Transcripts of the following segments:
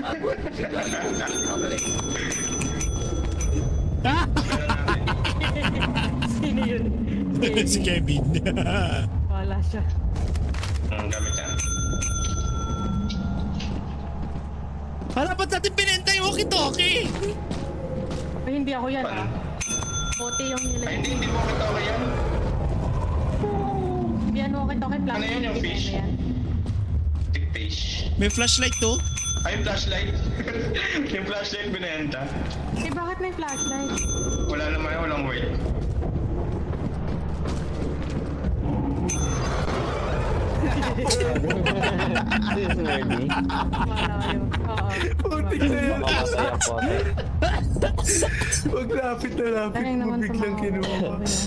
Sino yun? Si Kevin. Wala siya. Ang gamit yan. Para ba't natin pinenta yung walkie-talkie? Ay, hindi ako yan ah. Bote yung nila. Ay, hindi mo kita okay yan. Yan walkie-talkie plastic. Ano yan yung fish? Tick fish. May flashlight to? Ay, flashlight. Yung flashlight binenta. Eh, bakit may flashlight? Wala naman yun, walang weight. This is nerdy. Wala kayo. Oo. Putik na yun. Mamatay ang pote. Huwag lapit na lapit Galing mo naman biglang kinuha.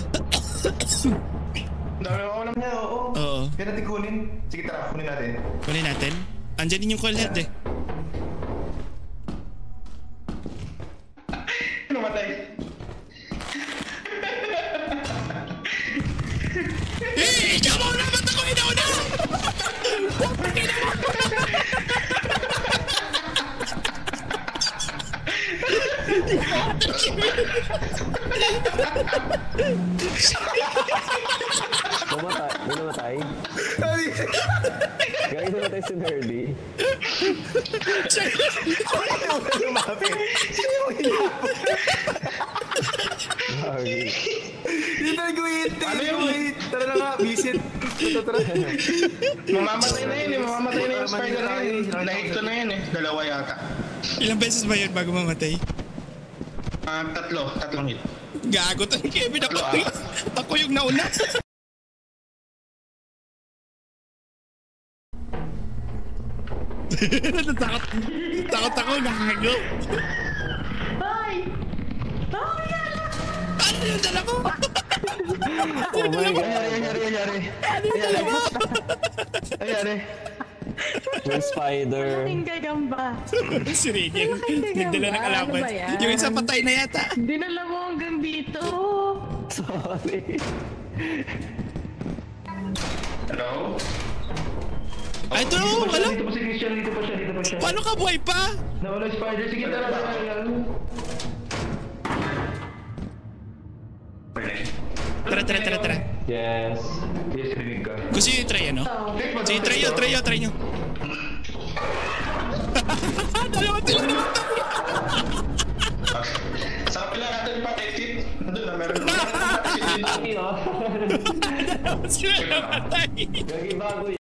Dami ako alam niya, oo. Oo. Kaya natin kunin. Sige, tara, kunin natin. Kunin natin. Andyan din yung call head eh. Namatay. Eh! Ikaw mo na! Ba't ako inauna? Mamatay. May namatay. Gawin namatay si nerdy. Lumapit. Sorry. Hindi tayo guhit. Ano yun? Tara na nga, visit. Tara. Mamamatay na yun eh. Mamamatay na yung spider na yun. Nahigto na yun eh. Dalawa yata. Ilang beses ba yun bago mamatay? Tatlong hit. Gago to ni Kevin. Ako yung nauna. Takot ako, nakakago. Bye! Oh, yan! Ano yung dala mo? Oh my God. Ano yung dala mo? May spider. Malaking gagamba. Si Ricky, nagdala ng kalaban. Ano ba yan? Yung isa patay na yata. Dinala mo hanggang dito. Sorry. Hello? Ay, ito no, alam? Dito pa si Christian, dito pa siya. Paano ka buhay pa? Nawala yung spider. Sige, tara. Tara. Yes. Yes, rinig ka. Gusto nyo i-try ano? Sige, try nyo. Dalawa sila naman tayo. Sa kapila natin pa, exit. Nandun na, meron na. Dalawa sila naman tayo. Gagi bago